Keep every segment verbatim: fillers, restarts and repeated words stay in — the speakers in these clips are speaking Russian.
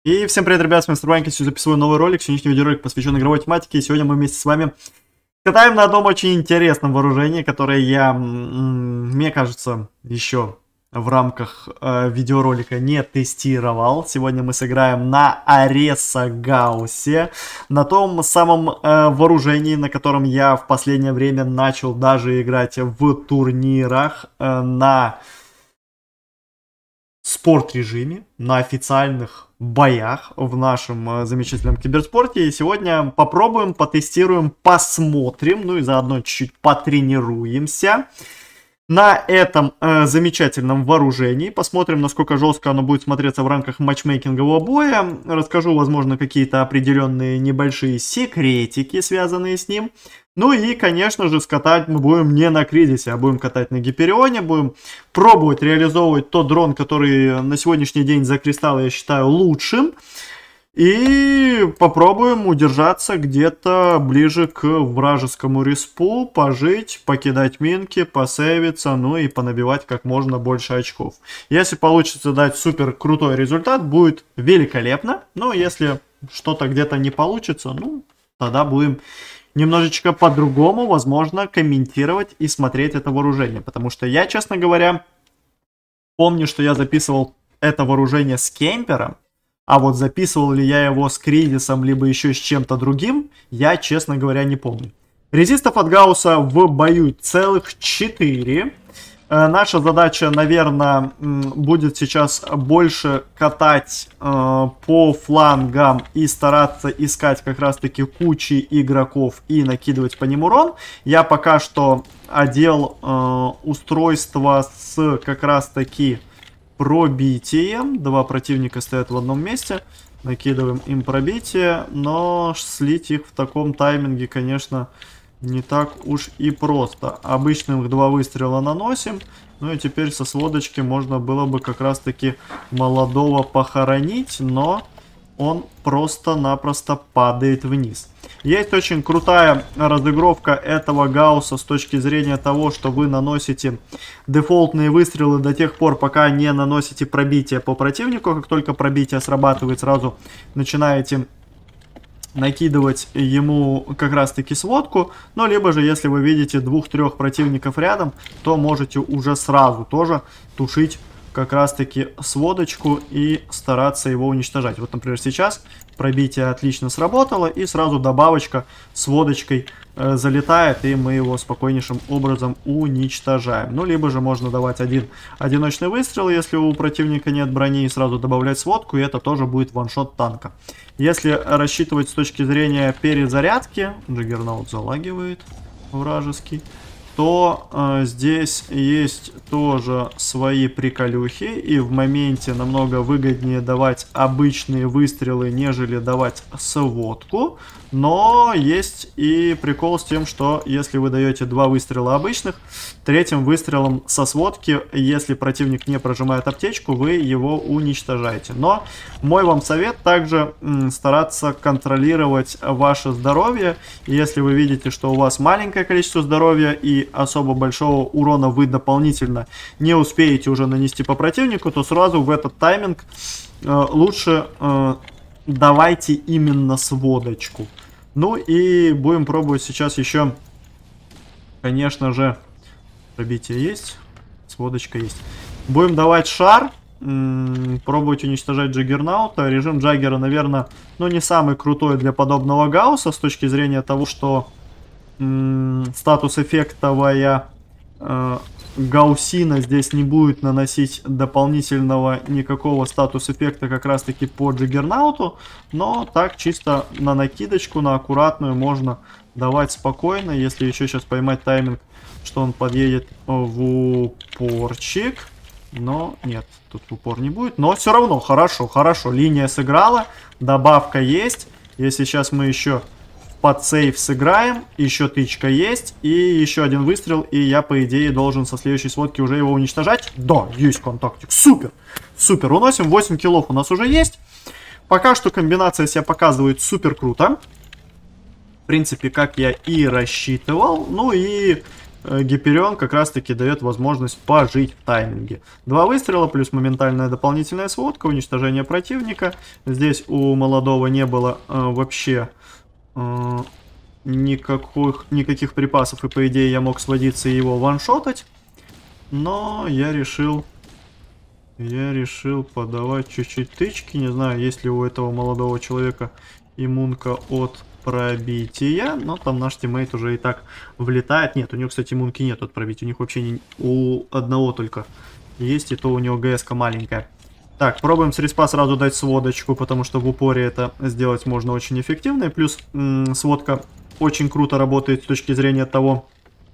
И всем привет, ребят, с вами Старбанки, сегодня записываю новый ролик, сегодняшний видеоролик посвящен игровой тематике, и сегодня мы вместе с вами катаем на одном очень интересном вооружении, которое я, мне кажется, еще в рамках э, видеоролика не тестировал. Сегодня мы сыграем на Ареса Гаусе, на том самом э, вооружении, на котором я в последнее время начал даже играть в турнирах, э, на спорт-режиме, на официальных боях в нашем э, замечательном киберспорте. И сегодня попробуем, потестируем, посмотрим, ну и заодно чуть-чуть потренируемся на этом э, замечательном вооружении. Посмотрим, насколько жестко оно будет смотреться в рамках матчмейкингового боя. Расскажу, возможно, какие-то определенные небольшие секретики, связанные с ним. Ну и, конечно же, скатать мы будем не на Кризисе, а будем катать на Гиперионе. Будем пробовать реализовывать тот дрон, который на сегодняшний день за кристаллы я считаю лучшим. И попробуем удержаться где-то ближе к вражескому респу, пожить, покидать минки, посейвиться, ну и понабивать как можно больше очков. Если получится дать супер крутой результат, будет великолепно. Но если что-то где-то не получится, ну, тогда будем немножечко по-другому, возможно, комментировать и смотреть это вооружение. Потому что я, честно говоря, помню, что я записывал это вооружение с кемпером. А вот записывал ли я его с Кризисом, либо еще с чем-то другим, я, честно говоря, не помню. Резистов от Гаусса в бою целых четыре. Э, наша задача, наверное, будет сейчас больше катать э, по флангам и стараться искать как раз-таки кучи игроков и накидывать по ним урон. Я пока что одел э, устройство с как раз-таки пробитием. Два противника стоят в одном месте. Накидываем им пробитие. Но слить их в таком тайминге, конечно, не так уж и просто. Обычных два выстрела наносим. Ну и теперь со сводочки можно было бы как раз таки молодого похоронить. Но он просто-напросто падает вниз. Есть очень крутая разыгровка этого Гаусса с точки зрения того, что вы наносите дефолтные выстрелы до тех пор, пока не наносите пробитие по противнику. Как только пробитие срабатывает, сразу начинаете накидывать ему как раз-таки сводку. Но либо же, если вы видите двух-трех противников рядом, то можете уже сразу тоже тушить как раз-таки сводочку и стараться его уничтожать. Вот, например, сейчас пробитие отлично сработало, и сразу добавочка с водочкой э, залетает, и мы его спокойнейшим образом уничтожаем. Ну, либо же можно давать один одиночный выстрел, если у противника нет брони, и сразу добавлять сводку, и это тоже будет ваншот танка. Если рассчитывать с точки зрения перезарядки, Джаггернаут залагивает вражеский, то э, здесь есть тоже свои приколюхи, и в моменте намного выгоднее давать обычные выстрелы, нежели давать сводку. Но есть и прикол с тем, что если вы даете два выстрела обычных, третьим выстрелом со сводки, если противник не прожимает аптечку, вы его уничтожаете. Но мой вам совет также м, стараться контролировать ваше здоровье. Если вы видите, что у вас маленькое количество здоровья и особо большого урона вы дополнительно не успеете уже нанести по противнику, то сразу в этот тайминг э, лучше э, давайте именно сводочку. Ну и будем пробовать сейчас еще, конечно же, пробитие есть, сводочка есть. Будем давать шар, пробовать уничтожать Джаггернаута. Режим Джаггера, наверное, ну не самый крутой для подобного Гаусса с точки зрения того, что статус эффектовая э, Гаусина здесь не будет наносить дополнительного никакого статус эффекта как раз таки по Джаггернауту, но так чисто на накидочку, на аккуратную можно давать спокойно. Если еще сейчас поймать тайминг, что он подъедет в упорчик, но нет, тут упор не будет, но все равно хорошо, хорошо, линия сыграла, добавка есть. Если сейчас мы еще под сейф сыграем, еще тычка есть, и еще один выстрел, и я, по идее, должен со следующей сводки уже его уничтожать. Да, есть контактик, супер, супер, уносим, восемь киллов у нас уже есть. Пока что комбинация себя показывает супер круто, в принципе, как я и рассчитывал. Ну и э, Гиперион как раз-таки дает возможность пожить в тайминге. Два выстрела плюс моментальная дополнительная сводка, уничтожение противника. Здесь у молодого не было э, вообще э, никаких, никаких припасов, и по идее я мог сводиться и его ваншотать. Но я решил... Я решил подавать чуть-чуть тычки. Не знаю, есть ли у этого молодого человека иммунка от пробития. Но там наш тиммейт уже и так влетает. Нет, у него, кстати, иммунки нет от пробития. У них вообще не... У одного только есть, и то у него ГС-ка маленькая. Так, пробуем с респа сразу дать сводочку, потому что в упоре это сделать можно очень эффективно. И плюс сводка очень круто работает с точки зрения того,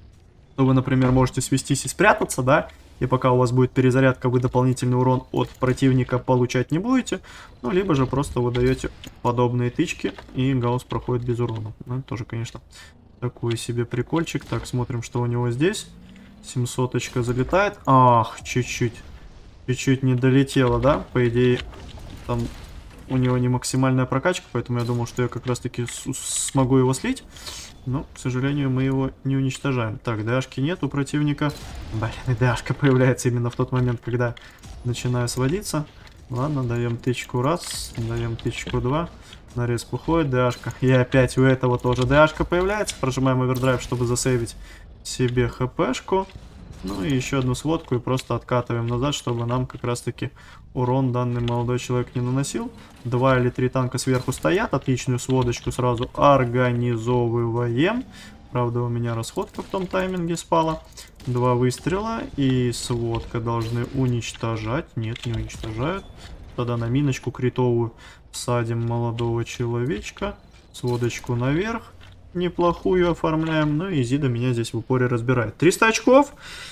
что вы, например, можете свестись и спрятаться, да? И пока у вас будет перезарядка, вы дополнительный урон от противника получать не будете. Ну, либо же просто вы даете подобные тычки, и гаусс проходит без урона. Ну, тоже, конечно, такой себе прикольчик. Так, смотрим, что у него здесь. семьсоточка залетает. Ах, чуть-чуть. Чуть-чуть не долетело, да? По идее, там у него не максимальная прокачка, поэтому я думал, что я как раз-таки смогу его слить. Но, к сожалению, мы его не уничтожаем. Так, ДАшки нет у противника. Блин, и ДАшка появляется именно в тот момент, когда начинаю сводиться. Ладно, даем тычку раз, даем тычку два. На респ уходит ДАшка. И опять у этого тоже ДАшка появляется. Прожимаем овердрайв, чтобы засейвить себе хпшку. Ну и еще одну сводку, и просто откатываем назад, чтобы нам как раз-таки урон данный молодой человек не наносил. Два или три танка сверху стоят, отличную сводочку сразу организовываем. Правда, у меня расходка в том тайминге спала. Два выстрела, и сводка должны уничтожать. Нет, не уничтожают. Тогда на миночку критовую садим молодого человечка. Сводочку наверх. Неплохую оформляем. Ну и Зида меня здесь в упоре разбирает. триста очков.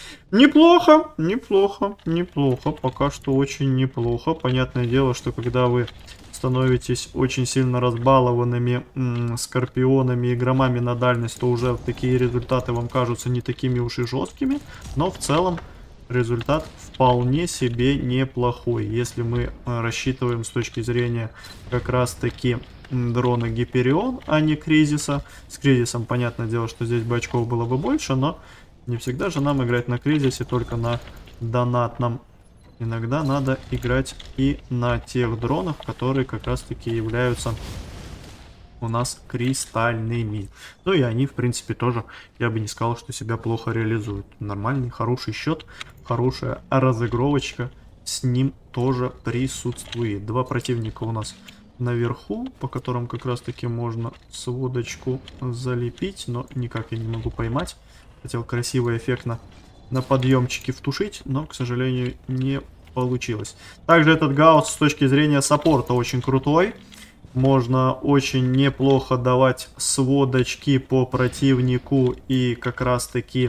Неплохо, неплохо, неплохо. Пока что очень неплохо. Понятное дело, что когда вы становитесь очень сильно разбалованными м, скорпионами и громами на дальность, то уже такие результаты вам кажутся не такими уж и жесткими. Но в целом результат вполне себе неплохой. Если мы рассчитываем с точки зрения как раз таки дрона Гиперион, а не Кризиса. С Кризисом, понятное дело, что здесь бы очков было бы больше, но не всегда же нам играть на Кризисе, только на донатном. Иногда надо играть и на тех дронах, которые как раз таки являются у нас кристальными. Ну и они, в принципе, тоже, я бы не сказал, что себя плохо реализуют. Нормальный, хороший счет, хорошая разыгровочка с ним тоже присутствует. Два противника у нас наверху, по которым как раз таки можно сводочку залепить, но никак я не могу поймать. Хотел красиво, эффектно на подъемчике втушить, но, к сожалению, не получилось. Также этот гаусс с точки зрения саппорта очень крутой. Можно очень неплохо давать сводочки по противнику, и как раз таки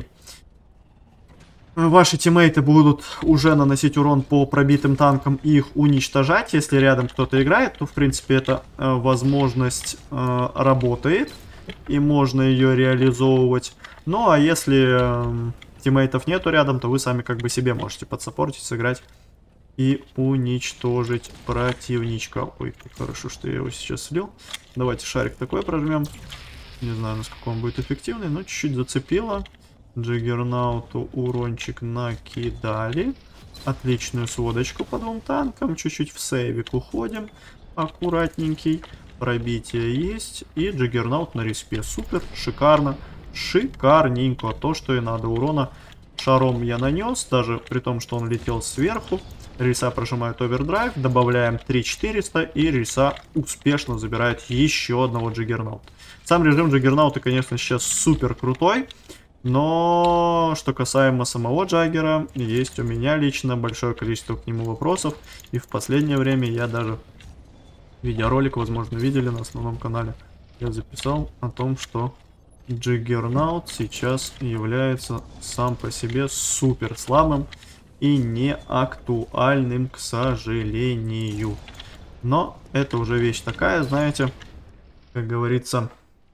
ваши тиммейты будут уже наносить урон по пробитым танкам и их уничтожать. Если рядом кто-то играет, то в принципе эта э, возможность э, работает, и можно ее реализовывать. Ну а если э, тиммейтов нету рядом, то вы сами как бы себе можете подсаппортить, сыграть и уничтожить противничка. Ой, как хорошо, что я его сейчас слил. Давайте шарик такой прожмем. Не знаю, насколько он будет эффективный, но чуть-чуть зацепило. Джиггернауту урончик накидали. Отличную сводочку по двум танкам. Чуть-чуть в сейвик уходим. Аккуратненький. Пробитие есть. И Джиггернаут на респе. Супер, шикарно. Шикарненько. То, что и надо. Урона шаром я нанес. Даже при том, что он летел сверху. Риса прожимает овердрайв. Добавляем три четыреста. И Риса успешно забирает еще одного Джиггернаута. Сам режим Джиггернаута, конечно, сейчас супер крутой. Но что касаемо самого Джаггера, есть у меня лично большое количество к нему вопросов. И в последнее время я даже видеоролик, возможно, видели на основном канале, я записал о том, что Джиггернаут сейчас является сам по себе супер слабым и не актуальным, к сожалению. Но это уже вещь такая, знаете, как говорится,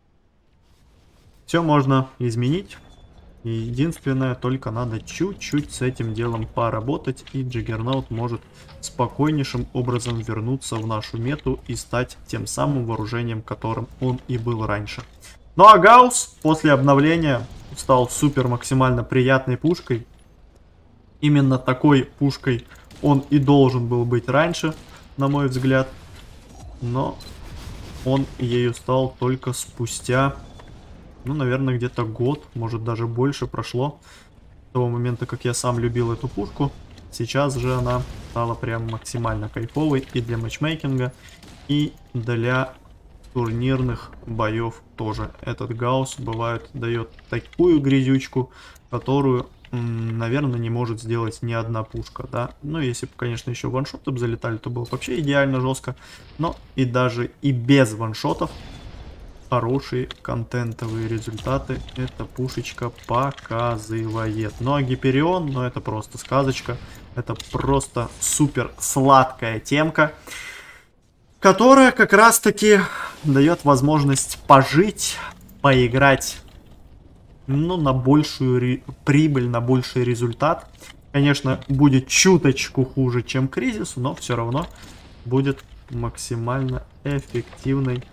все можно изменить. Единственное, только надо чуть-чуть с этим делом поработать, и Джиггернаут может спокойнейшим образом вернуться в нашу мету и стать тем самым вооружением, которым он и был раньше. Ну а гаусс после обновления стал супер максимально приятной пушкой. Именно такой пушкой он и должен был быть раньше, на мой взгляд. Но он ею стал только спустя, ну, наверное, где-то год, может даже больше прошло с того момента, как я сам любил эту пушку. Сейчас же она стала прям максимально кайфовой и для матчмейкинга, и для турнирных боев тоже. Этот гаусс бывает дает такую грязючку, которую, наверное, не может сделать ни одна пушка, да. Ну, если бы, конечно, еще ваншоты бы залетали, то было бы вообще идеально жестко. Но и даже и без ваншотов хорошие контентовые результаты эта пушечка показывает. Ну, а Гиперион, ну, это просто сказочка. Это просто супер сладкая темка, которая как раз-таки дает возможность пожить, поиграть, ну, на большую прибыль, на больший результат. Конечно, будет чуточку хуже, чем Кризис, но все равно будет максимально эффективной,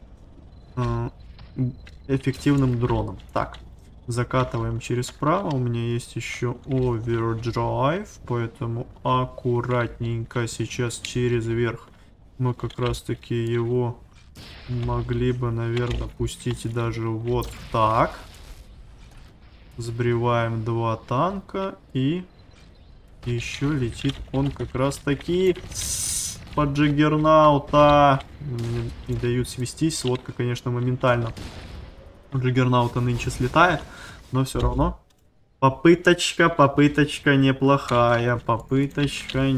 э, эффективным дроном. Так, закатываем через право. У меня есть еще овердрайв, поэтому аккуратненько сейчас через верх мы как раз-таки его могли бы, наверное, пустить даже вот так. Сбриваем два танка, и еще летит он как раз-таки под Джаггернаута. Не, не дают свестись. Сводка, конечно, моментально у Джаггернаута нынче слетает, но все равно попыточка, попыточка неплохая. Попыточка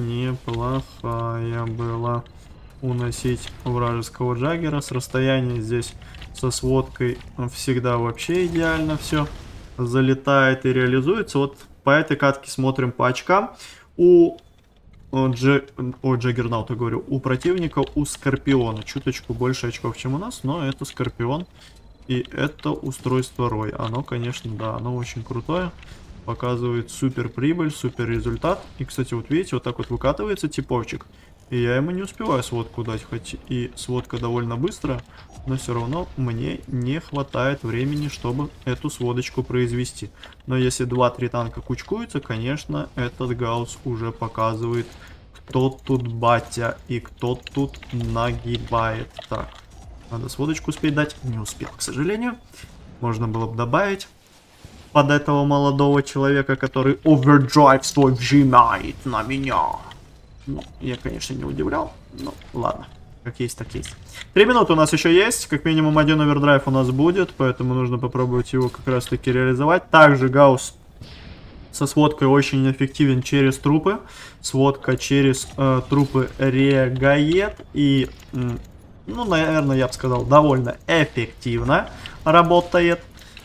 неплохая была уносить вражеского Джаггера. С расстояния здесь со сводкой всегда вообще идеально все залетает и реализуется. Вот по этой катке смотрим по очкам. У Дж... О, Джаггернаута говорю, у противника, у Скорпиона чуточку больше очков, чем у нас, но это Скорпион и это устройство Рой. Оно, конечно, да, оно очень крутое, показывает супер прибыль, супер результат. И, кстати, вот видите, вот так вот выкатывается типовчик, и я ему не успеваю сводку дать, хоть и сводка довольно быстрая, но все равно мне не хватает времени, чтобы эту сводочку произвести. Но если два-три танка кучкуются, конечно, этот гаусс уже показывает, кто тут батя и кто тут нагибает. Так, надо сводочку успеть дать. Не успел, к сожалению. Можно было бы добавить под этого молодого человека, который овердрайв свой вжимает на меня. Ну, я, конечно, не удивлял, но ладно. Как есть, так есть. Три минуты у нас еще есть. Как минимум один овердрайв у нас будет. Поэтому нужно попробовать его как раз таки реализовать. Также гаусс со сводкой очень эффективен через трупы. Сводка через э, трупы регает. И, э, ну, наверное, я бы сказал, довольно эффективно работает.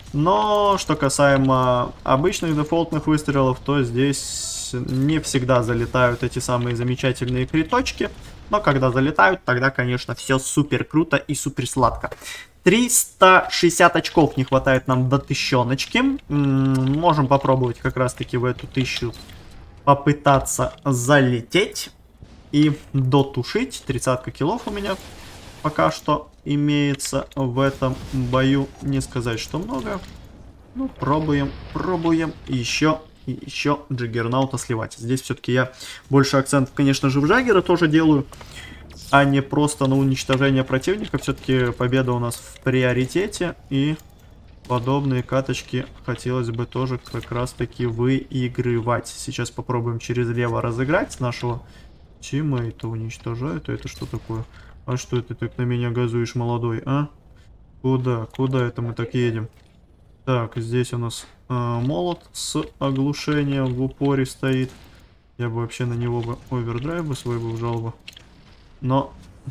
Но, что касаемо обычных дефолтных выстрелов, то здесь не всегда залетают эти самые замечательные криточки. Но когда залетают, тогда, конечно, все супер круто и супер сладко. триста шестьдесят очков не хватает нам до тысячоночки. М-м, можем попробовать как раз-таки в эту тысячу попытаться залететь и дотушить. тридцатка киллов у меня пока что имеется в этом бою. Не сказать, что много. Ну, пробуем, пробуем еще. И еще Джаггернаута сливать. Здесь все-таки я больше акцент, конечно же, в Джаггера тоже делаю, а не просто на уничтожение противника. Все-таки победа у нас в приоритете. И подобные каточки хотелось бы тоже как раз-таки выигрывать. Сейчас попробуем через лево разыграть нашего тиммейта. Уничтожают. Это что такое? А что это ты так на меня газуешь, молодой, а? Куда? Куда это мы так едем? Так, здесь у нас э, молот с оглушением в упоре стоит. Я бы вообще на него бы овердрайв бы свой бы вжал бы. Но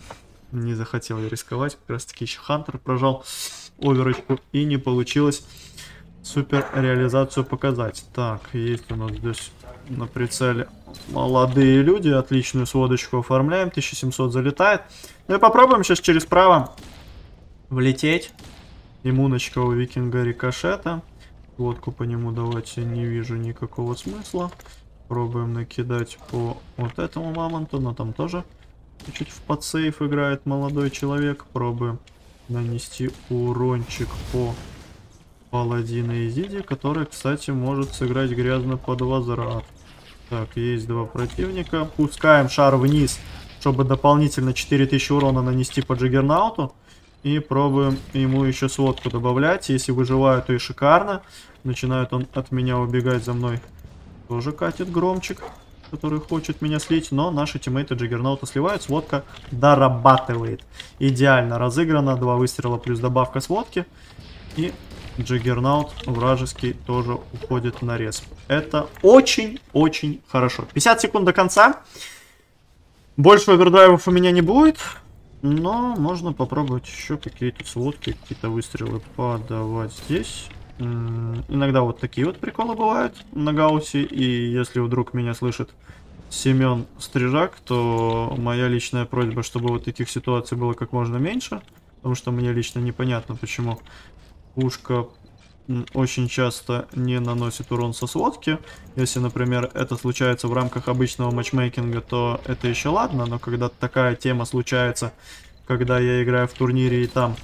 не захотел я рисковать. Как раз таки еще Хантер прожал оверочку и не получилось супер реализацию показать. Так, есть у нас здесь на прицеле молодые люди. Отличную сводочку оформляем. тысяча семьсот залетает. Ну и попробуем сейчас через право влететь. Иммуночка у викинга рикошета. Водку по нему давать я не вижу никакого смысла. Пробуем накидать по вот этому мамонту, но там тоже чуть-чуть в подсейф играет молодой человек. Пробуем нанести урончик по Паладина Изиди, который, кстати, может сыграть грязно под возврат. Так, есть два противника. Пускаем шар вниз, чтобы дополнительно четыре тысячи урона нанести по Джаггернауту. И пробуем ему еще сводку добавлять. Если выживаю, то и шикарно. Начинает он от меня убегать за мной. Тоже катит громчик, который хочет меня слить. Но наши тиммейты Джаггернаута сливают. Сводка дорабатывает. Идеально разыграно. Два выстрела плюс добавка сводки. И Джаггернаут вражеский тоже уходит на респ. Это очень-очень хорошо. пятьдесят секунд до конца. Больше овердрайвов у меня не будет. Но можно попробовать еще какие-то сводки, какие-то выстрелы подавать здесь. М-м, иногда вот такие вот приколы бывают на Гаусе. И если вдруг меня слышит Семен Стрижак, то моя личная просьба, чтобы вот таких ситуаций было как можно меньше. Потому что мне лично непонятно, почему пушка очень часто не наносит урон со сводки. Если, например, это случается в рамках обычного матчмейкинга, то это еще ладно. Но когда такая тема случается, когда я играю в турнире и там,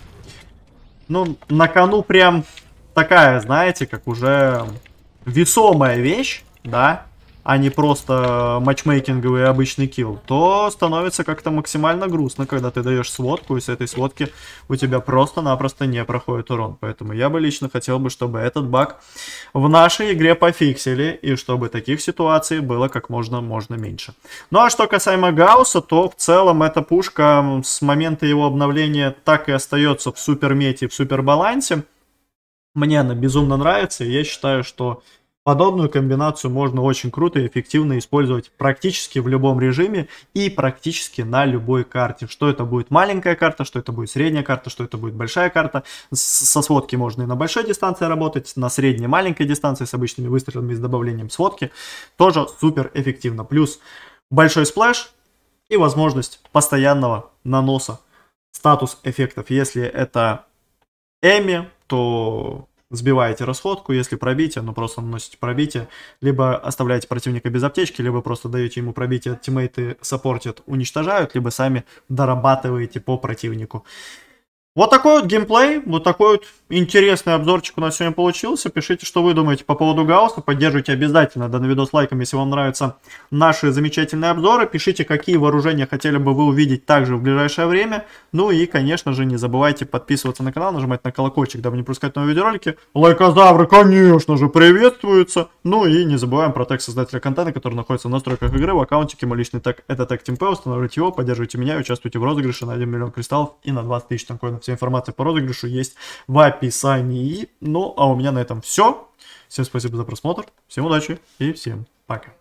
ну, на кону прям такая, знаете, как уже весомая вещь, да, а не просто матчмейкинговый обычный килл, то становится как-то максимально грустно, когда ты даешь сводку, и с этой сводки у тебя просто-напросто не проходит урон. Поэтому я бы лично хотел бы, чтобы этот баг в нашей игре пофиксили, и чтобы таких ситуаций было как можно, можно меньше. Ну а что касаемо Гаусса, то в целом эта пушка с момента его обновления так и остается в супермете, в супербалансе. Мне она безумно нравится, и я считаю, что подобную комбинацию можно очень круто и эффективно использовать практически в любом режиме и практически на любой карте. Что это будет маленькая карта, что это будет средняя карта, что это будет большая карта. Со сводки можно и на большой дистанции работать, на средней маленькой дистанции с обычными выстрелами и с добавлением сводки. Тоже супер эффективно. Плюс большой сплэш и возможность постоянного наноса статус эффектов. Если это Эми, то сбиваете расходку, если пробитие, ну просто наносите пробитие, либо оставляете противника без аптечки, либо просто даете ему пробитие, тиммейты саппортят, уничтожают, либо сами дорабатываете по противнику. Вот такой вот геймплей, вот такой вот интересный обзорчик у нас сегодня получился. Пишите, что вы думаете по поводу Гаусса. Поддерживайте обязательно данный видос лайком, если вам нравятся наши замечательные обзоры. Пишите, какие вооружения хотели бы вы увидеть также в ближайшее время. Ну и, конечно же, не забывайте подписываться на канал, нажимать на колокольчик, дабы не пропускать новые видеоролики. Лайкозавры, конечно же, приветствуются. Ну и не забываем про тег создателя контента, который находится в настройках игры, в аккаунтике. Мой личный тег — это тег TeamP. Устанавливайте его, поддерживайте меня и участвуйте в розыгрыше на один миллион кристаллов и на двадцать тысяч танкоинов. Вся информация по розыгрышу есть в описании. Ну, а у меня на этом все. Всем спасибо за просмотр, всем удачи и всем пока.